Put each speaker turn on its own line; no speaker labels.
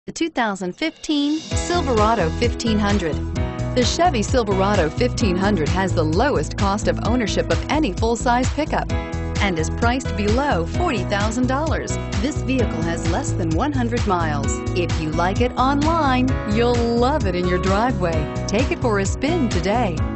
The 2015 Silverado 1500. The Chevy Silverado 1500 has the lowest cost of ownership of any full-size pickup and is priced below $40,000. This vehicle has less than 100 miles. If you like it online, you'll love it in your driveway. Take it for a spin today.